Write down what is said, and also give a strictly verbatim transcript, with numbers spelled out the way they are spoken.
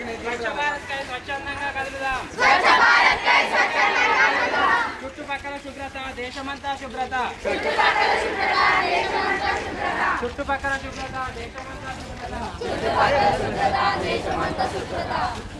స్వచ్ఛ భారత్ కై స్వచ్ఛందంగా కదులుదాం. చుట్టుపక్కల శుభ్రత దేశమంతా శుభ్రత. చుట్టుపక్కల శుభ్రత దేశమంతా శుభ్రత.